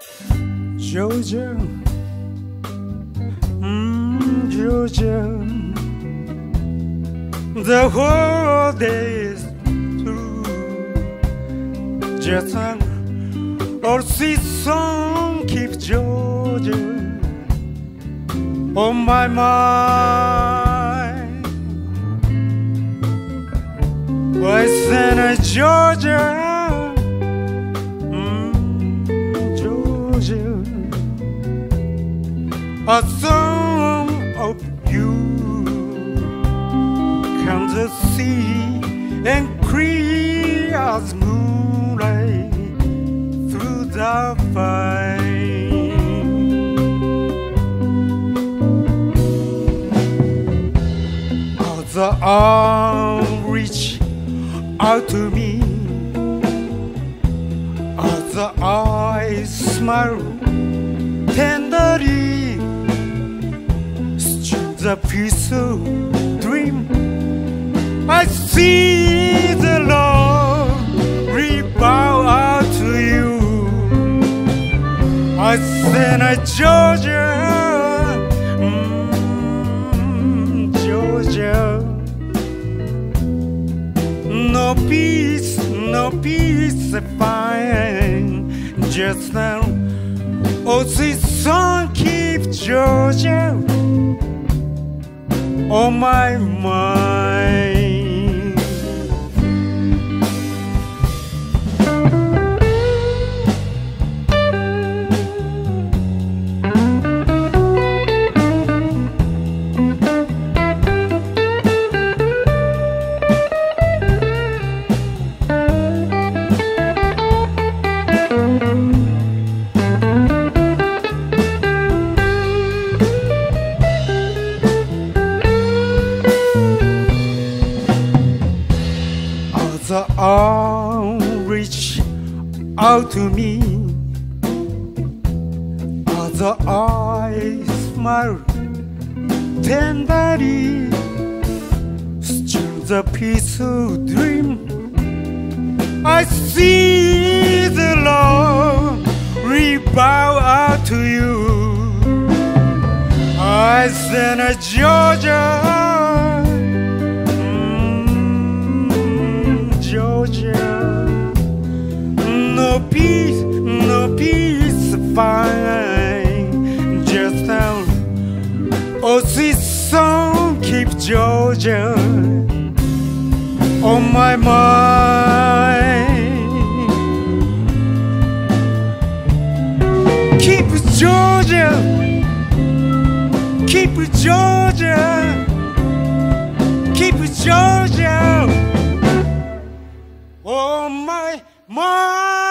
Georgia, Georgia, the whole day is through. Just an old sweet song keeps Georgia on my mind. Why Santa Georgia? A song of you comes the sea and clear as moonlight through the vine. As the arm reach out to me, as the eyes smile tenderly, a peaceful dream. I see the love rebound out to you. I send a Georgia, Georgia. No peace, I find just now. Oh, this song keeps Georgia on my mind. The arm reach out to me, the eyes smile tenderly, still the peaceful dream. I see the love rebound out to you. I send a Georgia, no peace, fine. Just now, oh, this song keeps Georgia on my mind. Keep Georgia, keep Georgia, keep Georgia. Oh my